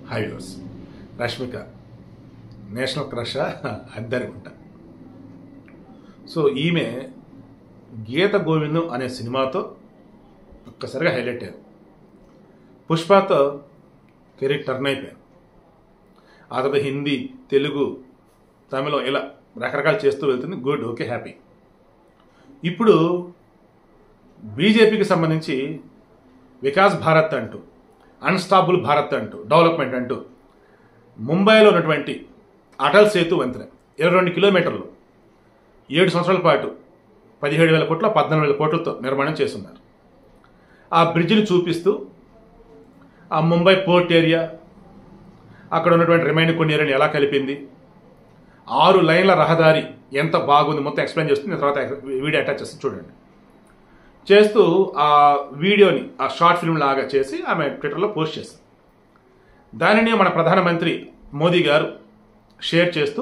Highways Rashmika national crush అద్దనుకుంటా. So ఈమె గీత గోవిందం అనే సినిమాతో ఒక్కసారిగా హైలైట్ అయ్యారు. పుష్పతో కెరీర్ టర్న్ అయిపోయారు. ఆ తర్వాత హిందీ, తెలుగు, తమిళం ఇలా రకరకాలు చేస్తూ వెళ్తుంది. Good, okay, happy. ఇప్పుడు బీజేపీకి సంబంధించి వికాస్ భారత్ అంటూ, అన్స్టాపుల్ భారత్ అంటూ, డెవలప్మెంట్ అంటూ ముంబైలో ఉన్నటువంటి అటల్ సేతు వంతెన 22 కిలోమీటర్లు 7 సంవత్సరాల పాటు 17,000 కోట్ల 14,000 కోట్లతో నిర్మాణం చేస్తున్నారు. ఆ బ్రిడ్జిని చూపిస్తూ ఆ ముంబై పోర్ట్ ఏరియా, అక్కడ ఉన్నటువంటి రిమైనింగ్ కొన్ని ఏరియాని ఎలా కలిపింది, 6 లైన్ల రహదారి ఎంత బాగుంది మొత్తం ఎక్స్ప్లెయిన్ చేస్తుంది. తర్వాత వీడియో అటాచ్ చేసి చూడండి. చేస్తూ ఆ వీడియోని ఆ షార్ట్ ఫిల్మ్ లాగా చేసి ఆమె ట్విట్టర్లో పోస్ట్ చేశారు. దానిని మన ప్రధానమంత్రి మోదీ గారు షేర్ చేస్తూ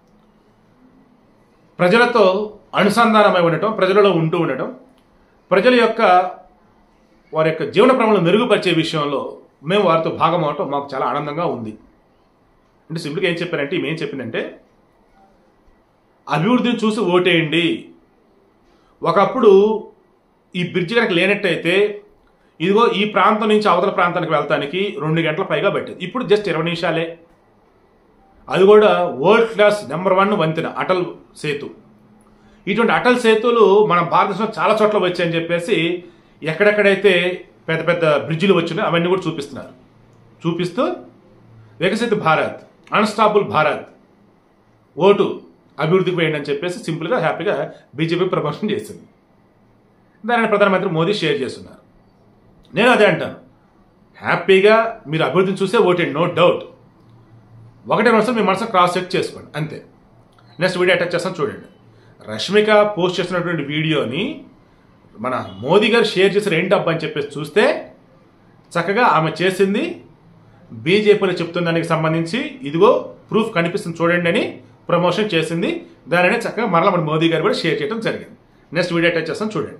ప్రజలతో అనుసంధానమై ఉండటం, ప్రజలలో ఉంటూ ఉండటం, ప్రజల యొక్క వారి యొక్క జీవన ప్రమాణాలను మెరుగుపరిచే విషయంలో మేము వారితో భాగం అవటం మాకు చాలా ఆనందంగా ఉంది. అంటే సింపుల్గా ఏం చెప్పారంటే, ఈమె ఏం చెప్పిందంటే, అభివృద్ధిని చూసి ఓటేయండి. ఒకప్పుడు ఈ బ్రిడ్జ్ కనుక లేనట్టయితే ఇదిగో ఈ ప్రాంతం నుంచి అవతల ప్రాంతానికి వెళ్తానికి 2 గంటల పైగా పట్టేది. ఇప్పుడు జస్ట్ 20 నిమిషాలే. అది కూడా వరల్డ్ క్లాస్ నెంబర్ 1 వంతెన అటల్ సేతు. ఇటువంటి అటల్ సేతులు మన భారతదేశంలో చాలా చోట్ల వచ్చాయని చెప్పేసి ఎక్కడెక్కడైతే పెద్ద పెద్ద బ్రిడ్జిలు వచ్చినాయో అవన్నీ కూడా చూపిస్తున్నారు. చూపిస్తూ వికసిత భారత్, అన్స్టాపుల్ భారత్, ఓటు అభివృద్ధికి వేయండి అని చెప్పేసి సింపుల్గా హ్యాపీగా బీజేపీ ప్రమోషన్ చేసింది. దానిని ప్రధానమంత్రి మోదీ షేర్ చేస్తున్నారు. నేను అదే అంటాను, హ్యాపీగా మీరు అభివృద్ధిని చూసే ఓటేయండి, నో డౌట్. ఒకటే మనసు మీ మనసు క్రాస్ చెక్ చేసుకోండి, అంతే. నెక్స్ట్ వీడియో అటాచ్ చేస్తాను చూడండి. రష్మిక పోస్ట్ చేసినటువంటి వీడియోని మన మోదీ గారు షేర్ చేసిన ఏంటి అబ్బా అని చెప్పేసి చూస్తే చక్కగా ఆమె చేసింది బీజేపీలో చెప్తున్న దానికి సంబంధించి ఇదిగో ప్రూఫ్ కనిపిస్తుంది చూడండి అని ప్రమోషన్ చేసింది. దానినే చక్కగా మరలా మన మోదీ గారు కూడా షేర్ చేయడం జరిగింది. నెక్స్ట్ వీడియో అటాచ్ చేస్తాను చూడండి.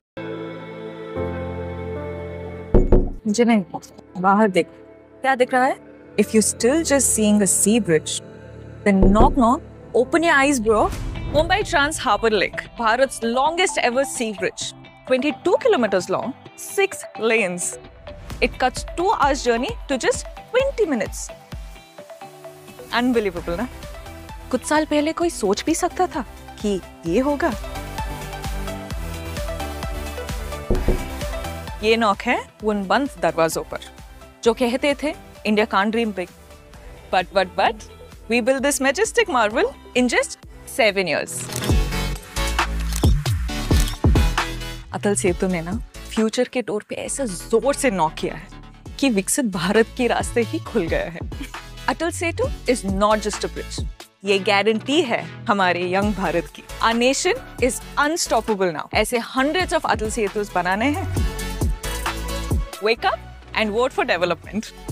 मुझे नहीं, बाहर देख, क्या दिख रहा है? If you're still just seeing a sea bridge, then knock knock, open your eyes, bro. Mumbai Trans Harbour Lake, Bharat's longest ever sea bridge, 22 kilometers long, 6 lanes. It cuts 2 hours journey to just 20 minutes. Unbelievable, ना? कुछ साल पहले कोई सोच भी सकता था कि ये होगा? ये नॉक है उन बंद दरवाजों पर जो कहते थे India can't dream big, but we built this majestic marvel in just 7 years. Atal Setu ने ना फ्यूचर के डोर पे ऐसा जोर से नॉक किया है कि विकसित भारत के रास्ते ही खुल गया है. Atal Setu is not just a bridge. ये गारंटी है हमारे यंग भारत की. Our nation is unstoppable now. ऐसे hundreds of अटल सेतुस बनाने हैं. Wake up and vote for development.